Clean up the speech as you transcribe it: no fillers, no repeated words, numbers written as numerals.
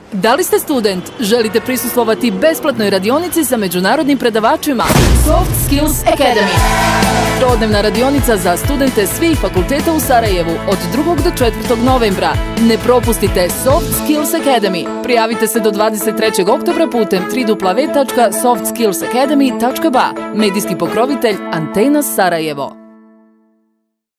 Da li ste student? Želite prisustvovati besplatnoj radionici sa međunarodnim predavačima? Soft Skills Academy. Trodnevna radionica za studente svih fakulteta u Sarajevu od 2. do 4. novembra. Ne propustite Soft Skills Academy. Prijavite se do 23. oktobra putem www.softskillsacademy.ba. Medijski pokrovitelj Antena Sarajevo.